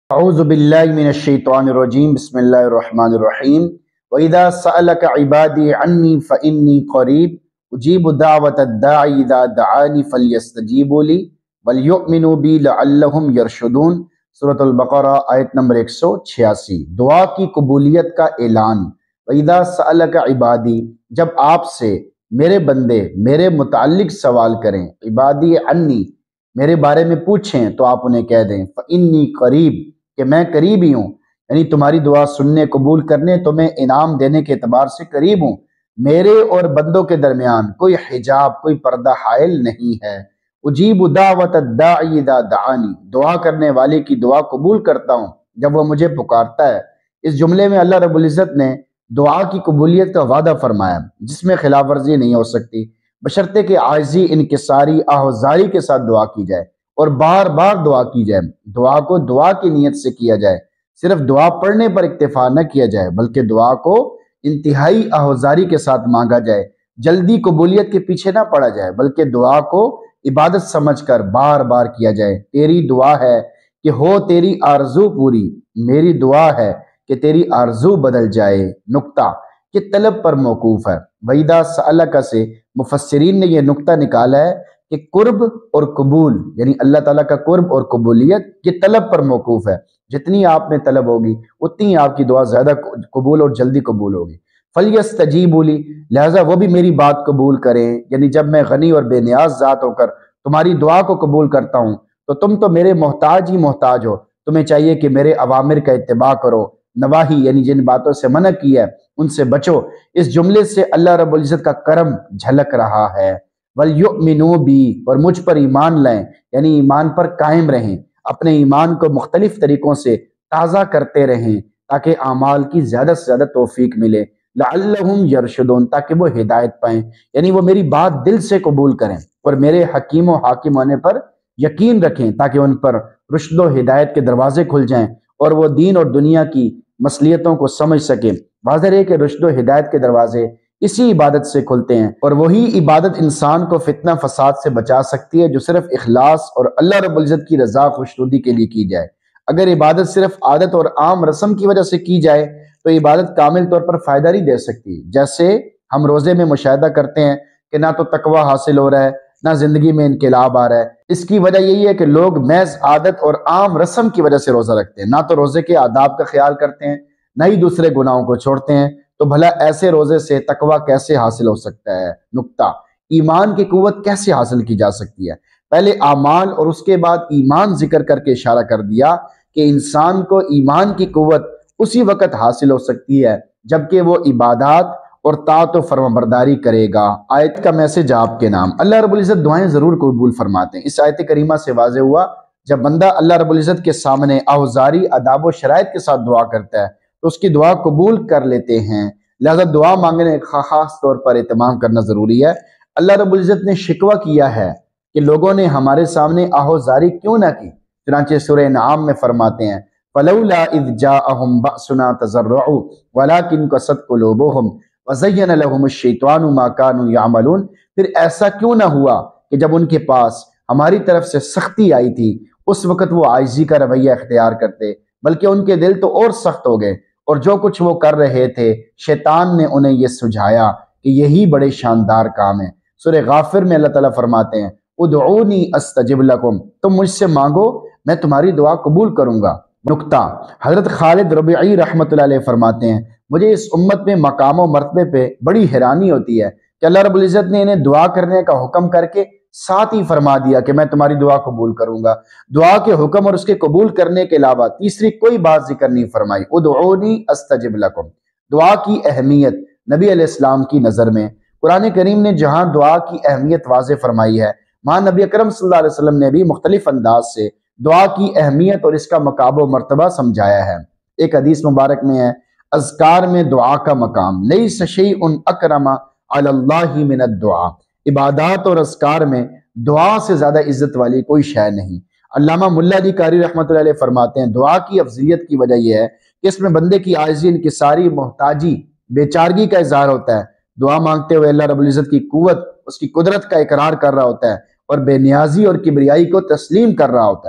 اعوذ باللہ من الشیطان الرجیم بسم اللہ الرحمن الرحیم وَإِذَا سَأَلَكَ عِبَادِي عَنِّي فَإِنِّي قَرِيبٌ أُجِيبُ دَعْوَةَ الدَّاعِ إِذَا دَعَانِ فَلْيَسْتَجِيبُوا لِي وَلْيُؤْمِنُوا بِي لَعَلَّهُمْ يَرْشُدُونَ۔ سورۃ البقرہ آیت نمبر 186۔ دعا کی قبولیت کا اعلان۔ وَإِذَا سَأَلَكَ عِبَادِي، جب آپ سے میرے بندے میرے متعلق سوال کریں، عبادی عنی میرے بارے میں پوچھیں، تو آپ انہیں کہہ دیں فَإِنِّي قَرِيبٌ، کہ میں قریب ہی ہوں، یعنی تمہاری دعا سننے قبول کرنے تمہیں انعام دینے کے اعتبار سے قریب ہوں۔ میرے اور بندوں کے درمیان کوئی حجاب، کوئی پردہ حائل نہیں ہے۔ اجیب دعوت الداعی اذا دعانی، دعا کرنے والے کی دعا قبول کرتا ہوں جب وہ مجھے پکارتا ہے۔ اس جملے میں اللہ رب العزت نے دعا کی قبولیت کا وعدہ فرمایا جس میں خلاف ورزی نہیں ہو سکتی، بشرطے کہ عاجزی، انکساری، آہوازاری کے ساتھ دعا کی جائے اور بار بار دعا کی جائے۔ دعا کو دعا کی نیت سے کیا جائے، صرف دعا پڑھنے پر اکتفا نہ کیا جائے بلکہ دعا کو انتہائی آہوازاری کے ساتھ مانگا جائے۔ جلدی قبولیت کے پیچھے نہ پڑا جائے بلکہ دعا کو عبادت سمجھ کر بار بار کیا جائے۔ تیری دعا ہے کہ ہو تیری آرزو پوری، میری دعا ہے کہ تیری آرزو بدل جائے۔ نقطہ کہ طلب پر موقوف ہے۔ وَإِذَا سَأَلَكَ سے مفسرین نے یہ نقطہ نکالا ہے کہ قرب اور قبول، یعنی اللہ تعالیٰ کا قرب اور قبولیت یہ طلب پر موقوف ہے۔ جتنی آپ میں طلب ہوگی اتنی آپ کی دعا زیادہ قبول اور جلدی قبول ہوگی۔ فَلْيَسْتَجِيبُوا لِي، لہٰذا وہ بھی میری بات قبول کریں، یعنی جب میں غنی اور بے نیاز ذات ہو کر تمہاری دعا کو قبول کرتا ہوں تو تم تو میرے محتاج ہی محتاج ہو، تمہیں چاہیے کہ میرے اوامر کا اتباع کرو، نواہی یعنی جن باتوں سے منع کی ہے ان سے بچو۔ اس جملے سے اللہ رب العزت کا کرم جھلک رہا ہے۔ وَلْيُؤْمِنُوا بِي، اور مجھ پر ایمان لائیں، یعنی ایمان پر قائم رہیں، اپنے ایمان کو مختلف طریقوں سے تازہ کرتے رہیں تاکہ اعمال کی زیادہ سے زیادہ توفیق ملے۔ لَعَلَّهُمْ يَرْشُدُونَ، تاکہ وہ ہدایت پائیں، یعنی وہ میری بات دل سے قبول کریں اور میرے حکیم و حاکم ہونے پر یقین رکھیں تاکہ ان پر رشد و ہدایت کے دروازے کھل جائیں اور وہ دین اور دنیا کی مصلحتوں کو سمجھ سکیں۔ واضح ہے کہ رشد و ہدایت کے دروازے اسی عبادت سے کھلتے ہیں، اور وہی عبادت انسان کو فتنہ فساد سے بچا سکتی ہے جو صرف اخلاص اور اللہ رب العزت کی رضا خوشنودی کے لیے کی جائے۔ اگر عبادت صرف عادت اور عام رسم کی وجہ سے کی جائے تو عبادت کامل طور پر فائدہ نہیں دے سکتی۔ جیسے ہم روزے میں مشاہدہ کرتے ہیں کہ نہ تو تقوی حاصل ہو رہا ہے نہ زندگی میں انقلاب آ رہا ہے۔ اس کی وجہ یہی ہے کہ لوگ محض عادت اور عام رسم کی وجہ سے روزہ رکھتے ہیں، نہ تو روزے کے آداب کا خیال کرتے ہیں نہ ہی دوسرے گناہوں کو چھوڑتے ہیں۔ تو بھلا ایسے روزے سے تقوی کیسے حاصل ہو سکتا ہے؟ نقطہ ایمان کی قوت کیسے حاصل کی جا سکتی ہے؟ پہلے اعمال اور اس کے بعد ایمان ذکر کر کے اشارہ کر دیا کہ انسان کو ایمان کی قوت اسی وقت حاصل ہو سکتی ہے جبکہ وہ عبادات اور طاعت و فرمانبرداری کرے گا۔ آیت کا میسج آپ کے نام۔ اللہ رب العزت دعائیں ضرور قبول فرماتے ہیں۔ اس آیت کریمہ سے واضح ہوا جب بندہ اللہ رب العزت کے سامنے آوزاری، آداب و شرائط کے ساتھ دعا کرتا ہے تو اس کی دعا قبول کر لیتے ہیں۔ لہذا دعا مانگنے کا خاص طور پر اہتمام کرنا ضروری ہے۔ اللہ رب العزت نے شکوہ کیا ہے کہ لوگوں نے ہمارے سامنے آہوزاری کیوں نہ کی، چنانچہ سورہ انعام میں فرماتے ہیں فَلَوْلَا إِذْ جَاءَهُمْ بَأْسُنَا تَضَرَّعُوا وَلَكِنْ قَسَتْ قُلُوبُهُمْ وَزَيَّنَ لَهُمُ الشَّيْطَانُ مَا كَانُوا يَعْمَلُونَ، پھر ایسا کیوں نہ ہوا کہ جب ان کے پاس ہماری طرف سے سختی آئی تھی اس وقت وہ عاجزی کا رویہ اختیار کرتے، بلکہ ان کے دل تو اور سخت ہو گئے، اور جو کچھ وہ کر رہے تھے شیطان نے انہیں یہ سجھایا کہ یہی بڑے شاندار کام ہیں۔ سورہ غافر میں اللہ تعالیٰ فرماتے ہیں ادعونی استجب لکم، تم مجھ سے مانگو میں تمہاری دعا قبول کروں گا۔ نقطہ حضرت خالد ربیعی رحمۃ اللہ علیہ فرماتے ہیں مجھے اس امت میں مقام و مرتبے پہ بڑی حیرانی ہوتی ہے کہ اللہ رب العزت نے انہیں دعا کرنے کا حکم کر کے ساتھ ہی فرما دیا کہ میں تمہاری دعا قبول کروں گا۔ دعا کے حکم اور اس کے قبول کرنے کے علاوہ تیسری کوئی بات ذکر نہیں فرمائی۔ ادعونی استجب لکم، دعا کی اہمیت نبی علیہ السلام کی نظر میں قرآن کریم نے جہاں دعا کی اہمیت واضح فرمائی ہے، وہاں نبی اکرم صلی اللہ علیہ وسلم نے بھی مختلف انداز سے دعا کی اہمیت اور اس کا مقام و مرتبہ سمجھایا ہے۔ ایک حدیث مبارک میں ہے اذکار میں دعا کا مقام، لیس شیء اکرم علی اللہ من الدعاء، عبادات اور اذکار میں دعا سے زیادہ عزت والی کوئی شے نہیں۔ علامہ ملا علی قاری رحمۃ اللہ علیہ فرماتے ہیں دعا کی افضلیت کی وجہ یہ ہے کہ اس میں بندے کی عاجزی، انکساری، محتاجی، بیچارگی کا اظہار ہوتا ہے۔ دعا مانگتے ہوئے اللہ رب العزت کی قوت، اس کی قدرت کا اقرار کر رہا ہوتا ہے اور بے نیازی اور کبریائی کو تسلیم کر رہا ہوتا ہے۔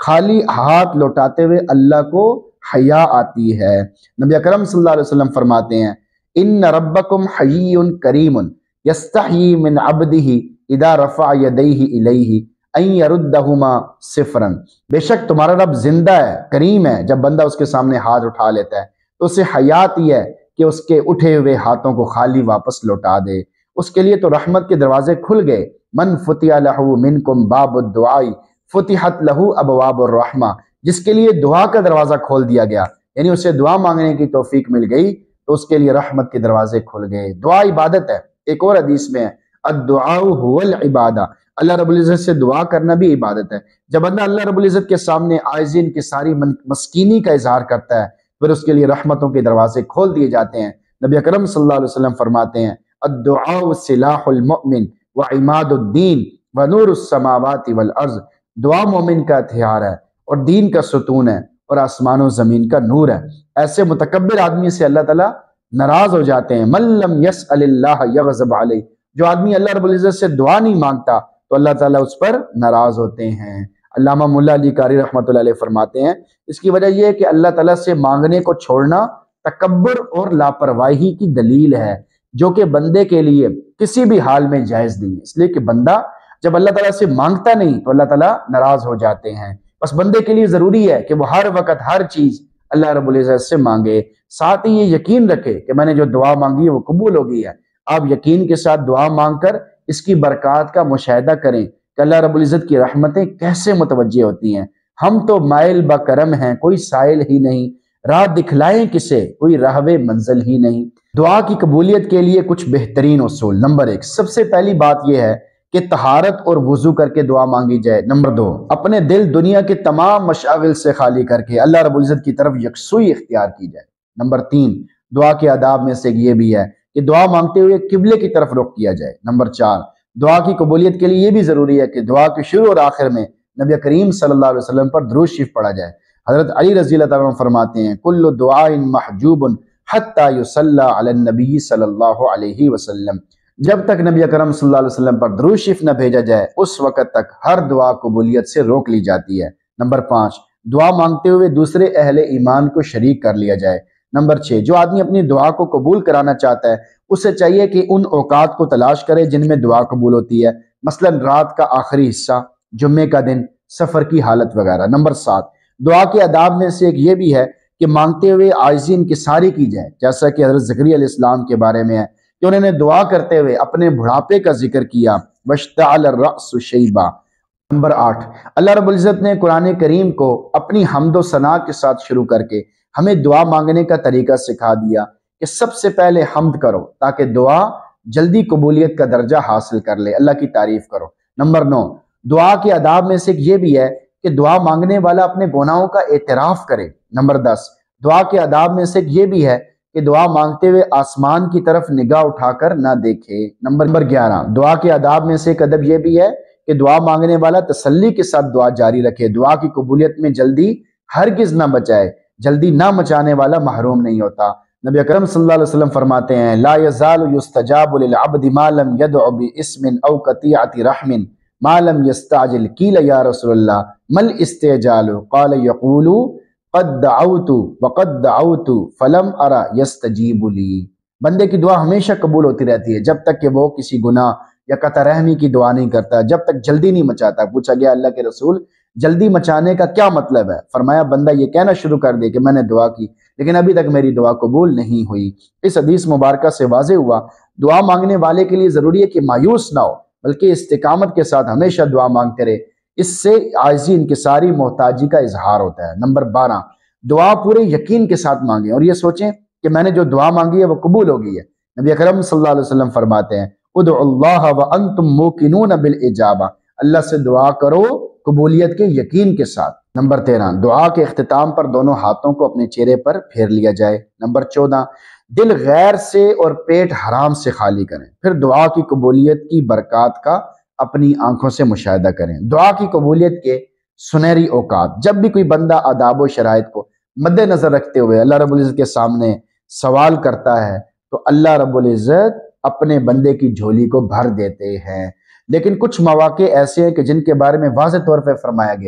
خالی ہاتھ لوٹاتے ہوئے اللہ کو حیا آتی ہے۔ نبی اکرم صلی اللہ علیہ وسلم فرماتے ہیں ان ربکم حیی کریم یستحیی من عبدہ اذا رفع یدیہ الیہ ان یردہما صفرا، بے شک تمہارا رب زندہ ہے، کریم ہے، جب بندہ اس کے سامنے ہاتھ اٹھا لیتا ہے تو اسے حیا آتی ہے کہ اس کے اٹھے ہوئے ہاتھوں کو خالی واپس لوٹا دے۔ اس کے لیے تو رحمت کے دروازے کھل گئے۔ من فتح لہ منکم باب الدعاء فتحت لہ ابواب الرحمہ، جس کے لیے دعا کا دروازہ کھول دیا گیا، یعنی اسے دعا مانگنے کی توفیق مل گئی تو اس کے لیے رحمت کے دروازے کھل گئے۔ دعا عبادت ہے۔ ایک اور حدیث میں ہے الدعاء هو العبادہ، اللہ رب العزت سے دعا کرنا بھی عبادت ہے۔ جب بندہ اللہ رب العزت کے سامنے عاجزین کی ساری مسکینی کا اظہار کرتا ہے پھر اس کے لیے رحمتوں کے دروازے کھول دیے جاتے ہیں۔ نبی اکرم صلی اللہ علیہ وسلم فرماتے ہیں الدعاء سلاح المؤمن وعماد الدین ونور السماوات والارض، دعا مومن کا ہتھیار ہے اور دین کا ستون ہے اور آسمان و زمین کا نور ہے۔ ایسے متکبر آدمی سے اللہ تعالیٰ ناراض ہو جاتے ہیں۔ من لم یسأل اللہ یغضب علیہ، جو آدمی اللہ رب العزت سے دعا نہیں مانگتا تو اللہ تعالیٰ اس پر ناراض ہوتے ہیں۔ علامہ ملا علی قاری رحمۃ اللہ علیہ فرماتے ہیں اس کی وجہ یہ ہے کہ اللہ تعالیٰ سے مانگنے کو چھوڑنا تکبر اور لاپرواہی کی دلیل ہے، جو کہ بندے کے لیے کسی بھی حال میں جائز نہیں ہے، اس لیے کہ بندہ جب اللہ تعالیٰ سے مانگتا نہیں تو اللہ تعالیٰ ناراض ہو جاتے ہیں۔ بس بندے کے لیے ضروری ہے کہ وہ ہر وقت ہر چیز اللہ رب العزت سے مانگے، ساتھ ہی یہ یقین رکھے کہ میں نے جو دعا مانگی ہے وہ قبول ہو گئی ہے۔ آپ یقین کے ساتھ دعا مانگ کر اس کی برکات کا مشاہدہ کریں کہ اللہ رب العزت کی رحمتیں کیسے متوجہ ہوتی ہیں۔ ہم تو مائل با کرم ہیں، کوئی سائل ہی نہیں، راہ دکھلائیں کسے، کوئی راہوے منزل ہی نہیں۔ دعا کی قبولیت کے لیے کچھ بہترین اصول۔ نمبر 1، سب سے پہلی بات یہ ہے کہ طہارت اور وضو کر کے دعا مانگی جائے۔ نمبر 2، اپنے دل دنیا کے تمام مشاغل سے خالی کر کے اللہ رب العزت کی طرف یکسوئی اختیار کی جائے۔ نمبر 3، دعا کے آداب میں سے یہ بھی ہے کہ دعا مانگتے ہوئے قبلے کی طرف رخ کیا جائے۔ نمبر 4، دعا کی قبولیت کے لیے یہ بھی ضروری ہے کہ دعا کے شروع اور آخر میں نبی کریم صلی اللہ علیہ وسلم پر درود شریف پڑھا جائے۔ حضرت علی رضی اللہ تعالیٰ عنہ فرماتے ہیں کل دعاء محجوب حتی یصلی علی النبی صلی اللہ علیہ وسلم، جب تک نبی اکرم صلی اللہ علیہ وسلم پر درود شریف نہ بھیجا جائے اس وقت تک ہر دعا قبولیت سے روک لی جاتی ہے۔ نمبر 5، دعا مانگتے ہوئے دوسرے اہل ایمان کو شریک کر لیا جائے۔ نمبر 6، جو آدمی اپنی دعا کو قبول کرانا چاہتا ہے اسے چاہیے کہ ان اوقات کو تلاش کرے جن میں دعا قبول ہوتی ہے، مثلا رات کا آخری حصہ، جمعے کا دن، سفر کی حالت وغیرہ۔ نمبر 7، دعا کے آداب میں سے ایک یہ بھی ہے کہ مانگتے ہوئے عاجزی انکساری کی جائے، جیسا کہ حضرت زکریا علیہ السلام کے بارے میں ہے کہ انہوں نے دعا کرتے ہوئے اپنے بڑھاپے کا ذکر کیا، واشتعل الرأس شیبا۔ نمبر 8، اللہ رب العزت نے قرآن کریم کو اپنی حمد و ثنا کے ساتھ شروع کر کے ہمیں دعا مانگنے کا طریقہ سکھا دیا کہ سب سے پہلے حمد کرو تاکہ دعا جلدی قبولیت کا درجہ حاصل کر لے، اللہ کی تعریف کرو۔ نمبر 9، دعا کے آداب میں سے یہ بھی ہے کہ دعا مانگنے والا اپنے گناہوں کا اعتراف کرے۔ نمبر 10، دعا کے آداب میں سے یہ بھی ہے کہ دعا مانگتے ہوئے آسمان کی طرف نگاہ اٹھا کر نہ دیکھے۔ نمبر 11، دعا کے آداب میں سے ایک ادب یہ بھی ہے کہ دعا مانگنے والا تسلی کے ساتھ دعا جاری رکھے، دعا کی قبولیت میں جلدی ہرگز نہ بچائے، جلدی نہ مچانے والا محروم نہیں ہوتا۔ نبی اکرم صلی اللہ علیہ وسلم فرماتے ہیں لا یزال یستجاب للعبد ما لم يدع باسم او قطیعۃ رحم ما لم یستعجل، قیل یا رسول اللہ ما الاستعجال قال یقول قد دعوت وقد دعوت فلم ارى یستجیب لی۔ بندے کی دعا ہمیشہ قبول ہوتی رہتی ہے جب تک کہ وہ کسی گناہ یا قطع رحمی کی دعا نہیں کرتا، جب تک جلدی نہیں مچاتا۔ پوچھا گیا اللہ کے رسول جلدی مچانے کا کیا مطلب ہے؟ فرمایا بندہ یہ کہنا شروع کر دے کہ میں نے دعا کی لیکن ابھی تک میری دعا قبول نہیں ہوئی۔ اس حدیث مبارکہ سے واضح ہوا دعا مانگنے والے کے لیے ضروری ہے کہ مایوس نہ ہو بلکہ استقامت کے ساتھ ہمیشہ دعا مانگتے رہے، اس سے عاجزی انکساری محتاجی کا اظہار ہوتا ہے۔ نمبر 12، دعا پورے یقین کے ساتھ مانگیں اور یہ سوچیں کہ میں نے جو دعا مانگی ہے وہ قبول ہو گئی ہے۔ نبی اکرم صلی اللہ علیہ وسلم فرماتے ہیں ادعوا اللہ وانتم موقنون بالاجابہ، اللہ سے دعا کرو قبولیت کے یقین کے ساتھ۔ نمبر 13، دعا کے اختتام پر دونوں ہاتھوں کو اپنے چہرے پر پھیر لیا جائے۔ نمبر 14، دل غیر سے اور پیٹ حرام سے خالی کریں، پھر دعا کی قبولیت کی برکات کا اپنی آنکھوں سے مشاہدہ کریں۔ دعا کی قبولیت کے سنہری اوقات، جب بھی کوئی بندہ آداب و شرائط کو مد نظر رکھتے ہوئے اللہ رب العزت کے سامنے سوال کرتا ہے تو اللہ رب العزت اپنے بندے کی جھولی کو بھر دیتے ہیں۔ لیکن کچھ مواقع ایسے ہیں کہ جن کے بارے میں واضح طور پہ فرمایا گیا ہے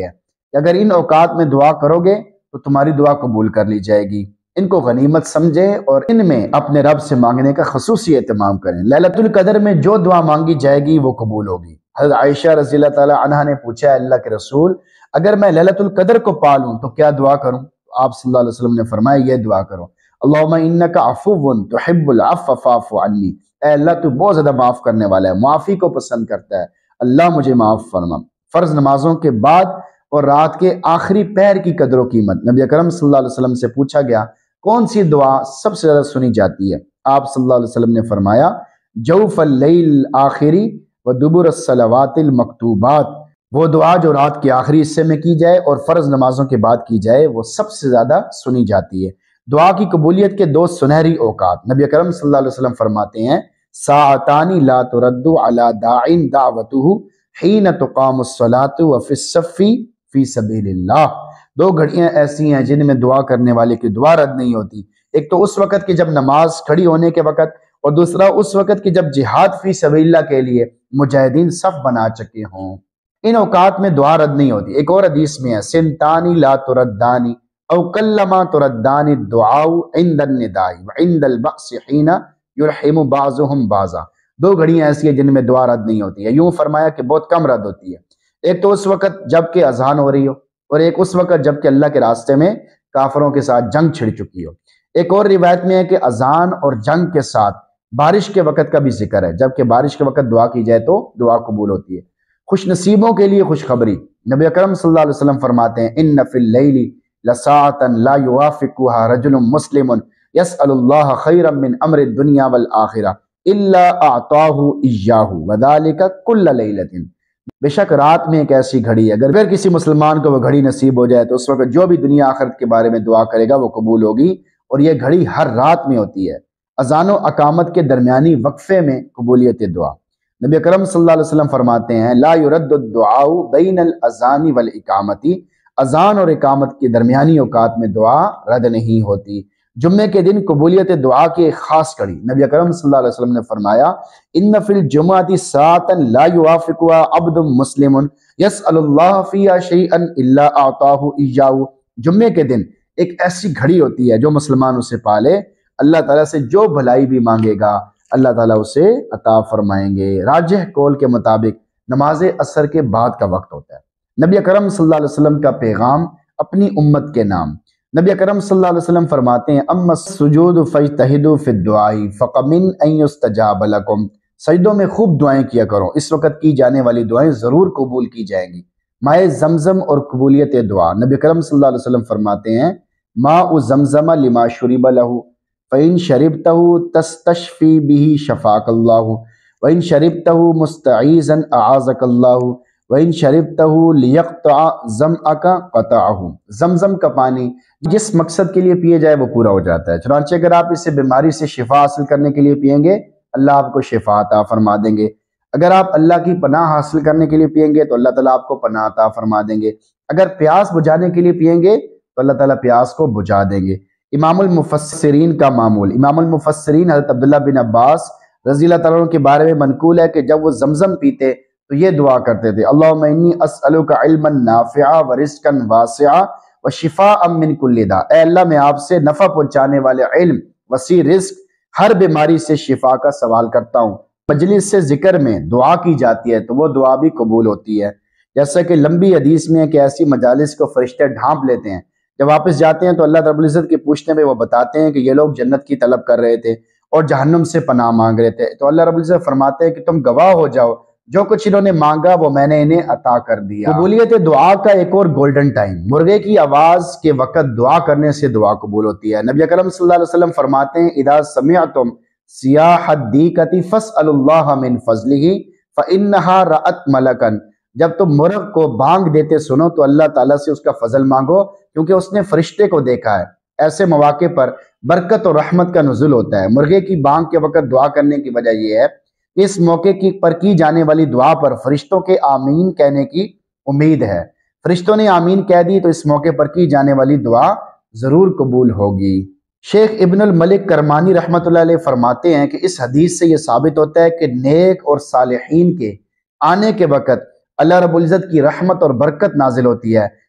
کہ اگر ان اوقات میں دعا کرو گے تو تمہاری دعا قبول کر لی جائے گی۔ ان کو غنیمت سمجھیں اور ان میں اپنے رب سے مانگنے کا خصوصی اہتمام کریں۔ لیلۃ القدر میں جو دعا مانگی جائے گی وہ قبول ہوگی۔ حضرت عائشہ رضی اللہ تعالی عنہا نے پوچھا، اللہ کے رسول اگر میں لیلۃ القدر کو پالوں تو کیا دعا کروں؟ آپ صلی اللہ علیہ وسلم نے فرمایا یہ دعا کرو، اللہم انک عفو تحب العفو فاعف عنی، اے اللہ تو بہت زیادہ معاف کرنے والا ہے، معافی کو پسند کرتا ہے، اللہ مجھے معاف فرما۔ فرض نمازوں کے بعد اور رات کے آخری پہر کی قدر و قیمت۔ نبی اکرم صلی اللہ علیہ وسلم سے پوچھا گیا کون سی دعا سب سے زیادہ سنی جاتی ہے؟ آپ صلی اللہ علیہ وسلم نے فرمایا جوف اللیل الآخری و دبر الصلوات المکتوبات، وہ دعا جو رات کے آخری حصے میں کی جائے اور فرض نمازوں کے بعد کی جائے وہ سب سے زیادہ سنی جاتی ہے۔ دعا کی قبولیت کے دو سنہری اوقات۔ نبی اکرم صلی اللہ علیہ وسلم فرماتے ہیں ساعتان لا ترد علی داع دعوتہ حین تقام الصلاۃ وفی الصف فی سبیل اللہ، دو گھڑیاں ایسی ہیں جن میں دعا کرنے والے کی دعا رد نہیں ہوتی۔ ایک تو اس وقت کی جب نماز کھڑی ہونے کے وقت، اور دوسرا اس وقت کی جب جہاد فی سبیل اللہ کے لیے مجاہدین صف بنا چکے ہوں، ان اوقات میں دعا رد نہیں ہوتی۔ ایک اور حدیث میں ہے سنتانی لا تردانی او کلما تردانی الدعاء عند النداء وعند البأس حین یرحم بعضهم بعضا، دو گھڑیاں ایسی ہیں جن میں دعا رد نہیں ہوتی ہے۔ یوں فرمایا کہ بہت کم رد ہوتی ہے، ایک تو اس وقت جب کہ اذان ہو رہی ہو، اور ایک اس وقت جب کہ اللہ کے راستے میں کافروں کے ساتھ جنگ چھڑ چکی ہو۔ ایک اور روایت میں ہے کہ اذان اور جنگ کے ساتھ بارش کے وقت کا بھی ذکر ہے، جب کہ بارش کے وقت دعا کی جائے تو دعا قبول ہوتی ہے۔ خوش نصیبوں کے لیے خوشخبری، نبی اکرم صلی اللہ علیہ وسلم فرماتے ہیں ان فی اللیل لساعة لا یوافقها رجل مسلم یسأل اللہ خیرا من امر الدنیا والآخرہ الا اعطاہ ایاہ وذلک کل لیلۃ، بے شک رات میں ایک ایسی گھڑی ہے اگر کسی مسلمان کو وہ گھڑی نصیب ہو جائے تو اس وقت جو بھی دنیا آخرت کے بارے میں دعا کرے گا وہ قبول ہوگی، اور یہ گھڑی ہر رات میں ہوتی ہے۔ اذان و اقامت کے درمیانی وقفے میں قبولیت دعا۔ نبی اکرم صلی اللہ علیہ وسلم فرماتے ہیں لا يرد الدعاء بین الاذان والاقامت، اذان اور اقامت کے درمیانی اوقات میں دعا رد نہیں ہوتی۔ جمعے کے دن قبولیت دعا کی ایک خاص کڑی، نبی اکرم صلی اللہ علیہ وسلم نے فرمایا ان فی الجمعۃ ساعۃ لا یوافقها عبد مسلم یسأل اللہ فیہا شیئا الا اعطاہ ایاہ، جمعے کے دن ایک ایسی گھڑی ہوتی ہے جو مسلمان اسے پالے، اللہ تعالیٰ سے جو بھلائی بھی مانگے گا اللہ تعالیٰ اسے عطا فرمائیں گے۔ راجح قول کے مطابق نماز عصر کے بعد کا وقت ہوتا ہے۔ نبی اکرم صلی اللہ علیہ وسلم کا پیغام اپنی امت کے نام۔ نبی اکرم صلی اللہ علیہ وسلم فرماتے ہیں اما السجود فاجتہدوا فی الدعاء فقمن ان یستجاب لکم، سجدوں میں خوب دعائیں کیا کرو، اس وقت کی جانے والی دعائیں ضرور قبول کی جائیں گی۔ ماء زمزم اور قبولیت دعا، نبی اکرم صلی اللہ علیہ وسلم فرماتے ہیں ماء زمزم لما شرب لہ فإن شربته تستشفی به شفاک اللہ وإن شربته مستعیذا اعاذک اللہ وإن شربته لیقطع ظمأک قطعہ، زمزم کا پانی جس مقصد کے لیے پیے جائے وہ پورا ہو جاتا ہے، چنانچہ اگر آپ اسے بیماری سے شفا حاصل کرنے کے لیے پیئیں گے اللہ آپ کو شفا عطا فرما دیں گے، اگر آپ اللہ کی پناہ حاصل کرنے کے لیے پیئیں گے تو اللہ تعالیٰ آپ کو پناہ عطا فرما دیں گے، اگر پیاس بجھانے کے لیے پیئیں گے تو اللہ تعالیٰ پیاس کو بجھا دیں گے۔ امام المفسرین کا معمول، امام المفسرین حضرت عبداللہ بن عباس رضی اللہ تعالیٰ عنہ کے بارے میں منقول ہے کہ جب وہ زمزم پیتے تو یہ دعا کرتے تھے اللہم انی اسألک علما نافعا ورزقا واسعا وشفاء من کل داء، اے اللہ میں آپ سے نفع پہنچانے والے علم، وسیع رزق، ہر بیماری سے شفا کا سوال کرتا ہوں۔ مجلس سے ذکر میں دعا کی جاتی ہے تو وہ دعا بھی قبول ہوتی ہے، جیسا کہ لمبی حدیث میں ہے کہ ایسی مجالس کو فرشتے ڈھانپ لیتے ہیں، جب واپس جاتے ہیں تو اللہ رب العزت کے پوچھنے میں وہ بتاتے ہیں کہ یہ لوگ جنت کی طلب کر رہے تھے اور جہنم سے پناہ مانگ رہے تھے، تو اللہ رب العزت فرماتے ہیں کہ تم گواہ ہو جاؤ جو کچھ انہوں نے مانگا وہ میں نے انہیں عطا کر دیا۔ قبولیت دعا کا ایک اور گولڈن ٹائم، مرغے کی آواز کے وقت دعا کرنے سے دعا قبول ہوتی ہے۔ نبی اکرم صلی اللہ علیہ وسلم فرماتے ہیں اذا سمعتم صیاح الدیکۃ فاسألوا اللہ من فضلہ فإنہا رأت ملکا، جب تم مرغ کو بانگ دیتے سنو تو اللہ تعالیٰ سے اس کا فضل مانگو کیونکہ اس نے فرشتے کو دیکھا ہے۔ ایسے مواقع پر برکت اور رحمت کا نزول ہوتا ہے۔ مرغے کی بانگ کے وقت دعا کرنے کی وجہ یہ ہے کہ اس موقع پر کی جانے والی دعا پر فرشتوں کے آمین کہنے کی امید ہے، فرشتوں نے آمین کہہ دی تو اس موقع پر کی جانے والی دعا ضرور قبول ہوگی۔ شیخ ابن الملک کرمانی رحمۃ اللہ علیہ فرماتے ہیں کہ اس حدیث سے یہ ثابت ہوتا ہے کہ نیک اور صالحین کے آنے کے وقت اللہ رب العزت کی رحمت اور برکت نازل ہوتی ہے،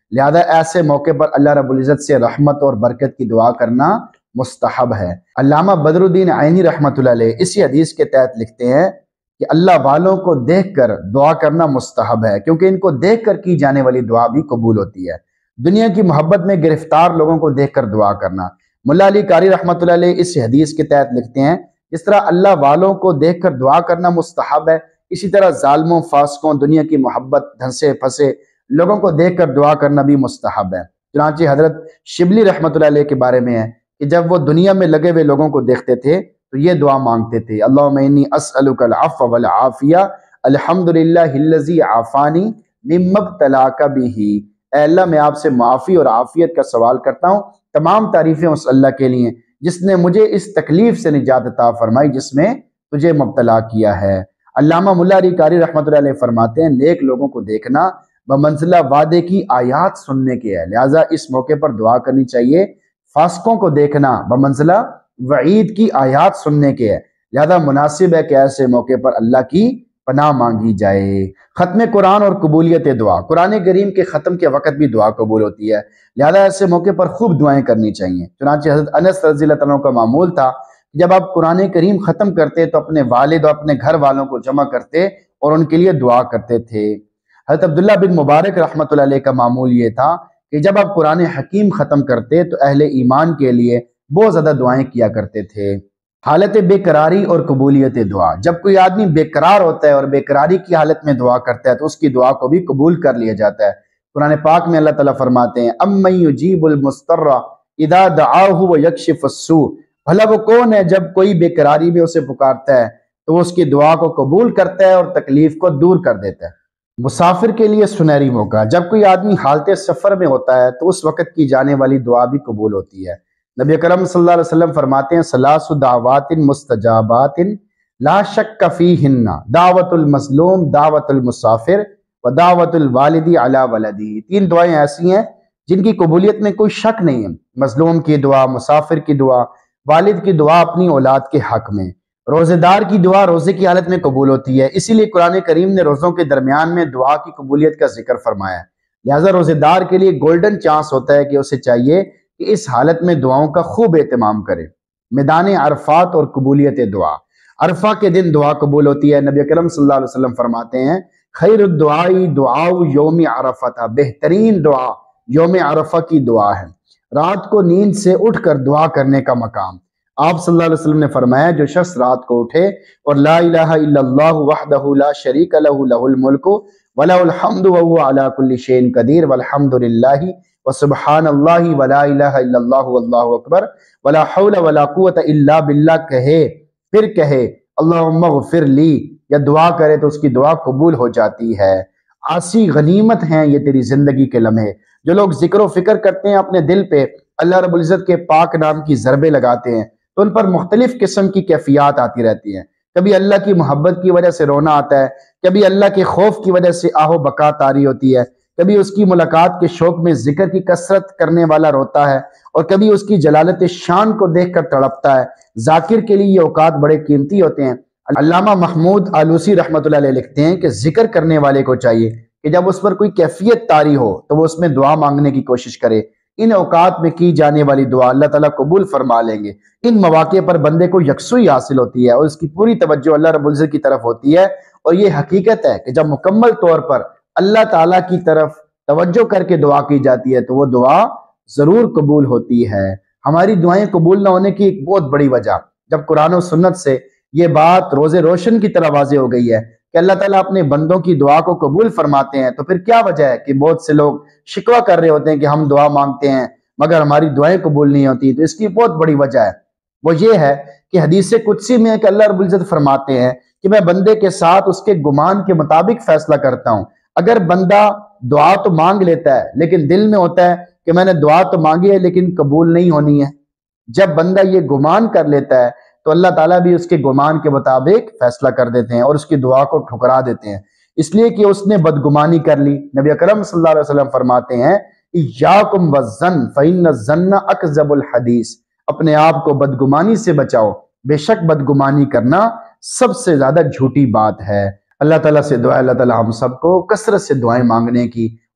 لہذا ایسے موقع پر اللہ رب العزت سے رحمت اور برکت کی دعا کرنا مستحب ہے۔ علامہ بدر الدین عینی رحمۃ اللہ علیہ اسی حدیث کے تحت لکھتے ہیں کہ اللہ والوں کو دیکھ کر دعا کرنا مستحب ہے، کیونکہ ان کو دیکھ کر کی جانے والی دعا بھی قبول ہوتی ہے۔ دنیا کی محبت میں گرفتار لوگوں کو دیکھ کر دعا کرنا۔ ملا علی قاری رحمۃ اللہ علیہ اس حدیث کے تحت لکھتے ہیں جس طرح اللہ والوں کو دیکھ کر دعا کرنا مستحب ہے، اسی طرح ظالموں، فاسقوں، دنیا کی محبت، دھنسے پھنسے لوگوں کو دیکھ کر دعا کرنا بھی مستحب ہے۔ چنانچہ حضرت شبلی رحمۃ اللہ علیہ کے بارے میں ہے کہ جب وہ دنیا میں لگے ہوئے لوگوں کو دیکھتے تھے تو یہ دعا مانگتے تھے، اللہم انی اسألک العفو والعافیہ الحمدللہ الذی عافانی مما ابتلاک بہ۔ اے اللہ میں آپ سے معافی اور عافیت کا سوال کرتا ہوں، تمام تعریفیں اس اللہ کے لیے جس نے مجھے اس تکلیف سے نجات عطا فرمائی جس میں تجھے مبتلا کیا ہے۔ علامہ ملا علی قاری رحمۃ اللہ علیہ فرماتے ہیں نیک لوگوں کو دیکھنا بمنزلہ وعدے کی آیات سننے کے ہے، لہٰذا اس موقع پر دعا کرنی چاہیے۔ فاسقوں کو دیکھنا بمنزلہ وعید کی آیات سننے کے ہے، لہذا مناسب ہے کہ ایسے موقع پر اللہ کی پناہ مانگی جائے۔ ختم قرآن اور قبولیت دعا۔ قرآن کریم کے ختم کے وقت بھی دعا قبول ہوتی ہے، لہذا ایسے موقع پر خوب دعائیں کرنی چاہیے۔ چنانچہ حضرت انس رضی اللہ عنہ کا معمول تھا جب آپ قرآن کریم ختم کرتے تو اپنے والد اور اپنے گھر والوں کو جمع کرتے اور ان کے لیے دعا کرتے تھے۔ حضرت عبداللہ بن مبارک رحمۃ اللہ علیہ کا معمول یہ تھا کہ جب آپ قرآن حکیم ختم کرتے تو اہل ایمان کے لیے بہت زیادہ دعائیں کیا کرتے تھے۔ حالت بے قراری اور قبولیت دعا۔ جب کوئی آدمی بے قرار ہوتا ہے اور بے قراری کی حالت میں دعا کرتا ہے تو اس کی دعا کو بھی قبول کر لیا جاتا ہے۔ قرآن پاک میں اللہ تعالیٰ فرماتے ہیں امن یجیب المضطر اذا دعاہ ویکشف السوء۔ بھلا وہ کون ہے جب کوئی بے قراری میں اسے پکارتا ہے تو وہ اس کی دعا کو قبول کرتا ہے اور تکلیف کو دور کر دیتا ہے۔ مسافر کے لیے سنہری موقع۔ جب کوئی آدمی حالت سفر میں ہوتا ہے تو اس وقت کی جانے والی دعا بھی قبول ہوتی ہے۔ نبی اکرم صلی اللہ علیہ وسلم فرماتے ہیں ثلاث دعوات مستجابات لا شک فیہن دعوت المظلوم، دعوت المسافر و دعوت الوالد علی ولدی۔ تین دعائیں ایسی ہیں جن کی قبولیت میں کوئی شک نہیں ہے، مظلوم کی دعا، مسافر کی دعا، والد کی دعا اپنی اولاد کے حق میں۔ روزے دار کی دعا روزے کی حالت میں قبول ہوتی ہے، اسی لیے قرآن کریم نے روزوں کے درمیان میں دعا کی قبولیت کا ذکر فرمایا ہے۔ لہٰذا روزے دار کے لیے گولڈن چانس ہوتا ہے کہ اسے چاہیے کہ اس حالت میں دعاؤں کا خوب اہتمام کرے۔ میدان عرفات اور قبولیت دعا۔ عرفہ کے دن دعا قبول ہوتی ہے۔ نبی اکرم صلی اللہ علیہ وسلم فرماتے ہیں خیر الدعاء دعاء یوم عرفہ تھا، بہترین دعا یوم عرفہ کی دعا ہے، رات کو نیند سے اٹھ کر دعا کرنے کا مقام۔ آپ صلی اللہ علیہ وسلم نے فرمایا جو شخص رات کو اٹھے اور لا الہ الا اللہ وحدہ لا شریک لہ لہ الملک ولہ الحمد وہو علی کل شیء قدیر والحمد للہ وسبحان اللہ ولا الہ الا اللہ واللہ اکبر ولا حول ولا قوت الا باللہ کہے، پھر کہے اللہم اغفر لی، یا دعا کرے تو اس کی دعا قبول ہو جاتی ہے۔ آسی غنیمت ہیں یہ تیری زندگی کے لمحے۔ جو لوگ ذکر و فکر کرتے ہیں اپنے دل پہ اللہ رب العزت کے پاک نام کی ضربے لگاتے ہیں تو ان پر مختلف قسم کی کیفیات آتی رہتی ہیں۔ کبھی اللہ کی محبت کی وجہ سے رونا آتا ہے، کبھی اللہ کے خوف کی وجہ سے آہ و بکا طاری ہوتی ہے، کبھی اس کی ملاقات کے شوق میں ذکر کی کثرت کرنے والا روتا ہے، اور کبھی اس کی جلالت شان کو دیکھ کر تڑپتا ہے۔ ذاکر کے لیے یہ اوقات بڑے قیمتی ہوتے ہیں۔ علامہ محمود آلوسی رحمۃ اللہ علیہ لکھتے ہیں کہ ذکر کرنے والے کو چاہیے کہ جب اس پر کوئی کیفیت طاری ہو تو وہ اس میں دعا مانگنے کی کوشش کرے۔ ان اوقات میں کی جانے والی دعا اللہ تعالیٰ قبول فرما لیں گے۔ ان مواقع پر بندے کو یکسوئی حاصل ہوتی ہے اور اس کی پوری توجہ اللہ رب العزت کی طرف ہوتی ہے، اور یہ حقیقت ہے کہ جب مکمل طور پر اللہ تعالیٰ کی طرف توجہ کر کے دعا کی جاتی ہے تو وہ دعا ضرور قبول ہوتی ہے۔ ہماری دعائیں قبول نہ ہونے کی ایک بہت بڑی وجہ، جب قرآن و سنت سے یہ بات روز روشن کی طرح واضح ہو گئی ہے کہ اللہ تعالیٰ اپنے بندوں کی دعا کو قبول فرماتے ہیں، تو پھر کیا وجہ ہے کہ بہت سے لوگ شکوہ کر رہے ہوتے ہیں کہ ہم دعا مانگتے ہیں مگر ہماری دعائیں قبول نہیں ہوتی؟ تو اس کی بہت بڑی وجہ ہے، وہ یہ ہے کہ حدیث قدسی میں کہ اللہ رب العزت فرماتے ہیں کہ میں بندے کے ساتھ اس کے گمان کے مطابق فیصلہ کرتا ہوں۔ اگر بندہ دعا تو مانگ لیتا ہے لیکن دل میں ہوتا ہے کہ میں نے دعا تو مانگی ہے لیکن قبول نہیں ہونی ہے، جب بندہ یہ گمان کر لیتا ہے تو اللہ تعالیٰ بھی اس کے گمان کے مطابق فیصلہ کر دیتے ہیں اور اس کی دعا کو ٹھکرا دیتے ہیں، اس لیے کہ اس نے بدگمانی کر لی۔ نبی اکرم صلی اللہ علیہ وسلم فرماتے ہیں ایاکم والظن فإن الظن اکذب الحدیث، اپنے آپ کو بدگمانی سے بچاؤ، بے شک بدگمانی کرنا سب سے زیادہ جھوٹی بات ہے۔ اللہ تعالیٰ سے دعا، اللہ تعالیٰ ہم سب کو کثرت سے دعائیں مانگنے کی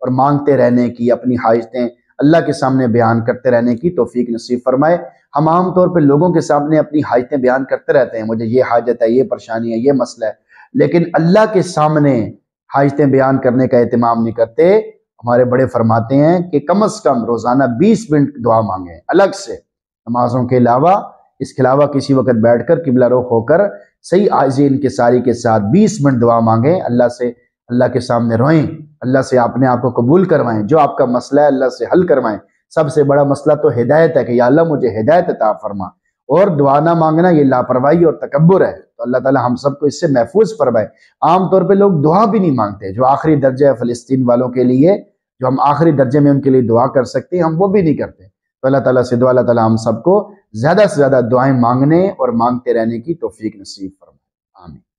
اور مانگتے رہنے کی، اپنی حاجتیں اللہ کے سامنے بیان کرتے رہنے کی توفیق نصیب فرمائے۔ ہم عام طور پہ لوگوں کے سامنے اپنی حاجتیں بیان کرتے رہتے ہیں، مجھے یہ حاجت ہے، یہ پریشانی ہے، یہ مسئلہ ہے، لیکن اللہ کے سامنے حاجتیں بیان کرنے کا اہتمام نہیں کرتے۔ ہمارے بڑے فرماتے ہیں کہ کم از کم روزانہ 20 منٹ دعا مانگیں الگ سے، نمازوں کے علاوہ، اس کے علاوہ کسی وقت بیٹھ کر قبلہ رخ ہو کر صحیح عاجزی انکساری کے ساتھ 20 منٹ دعا مانگیں، اللہ سے، اللہ کے سامنے روئیں، اللہ سے اپنے آپ کو قبول کروائیں، جو آپ کا مسئلہ ہے اللہ سے حل کروائیں۔ سب سے بڑا مسئلہ تو ہدایت ہے کہ یا اللہ مجھے ہدایت عطا فرما، اور دعا نہ مانگنا یہ لاپرواہی اور تکبر ہے، تو اللہ تعالی ہم سب کو اس سے محفوظ فرمائے۔ عام طور پہ لوگ دعا بھی نہیں مانگتے، جو آخری درجہ ہے فلسطین والوں کے لیے، جو ہم آخری درجے میں ان کے لیے دعا کر سکتے ہیں، ہم وہ بھی نہیں کرتے۔ تو اللہ تعالیٰ سے دعا اللہ تعالیٰ ہم سب کو زیادہ سے زیادہ دعائیں مانگنے اور مانگتے رہنے کی توفیق نصیب فرمائے۔ آمین۔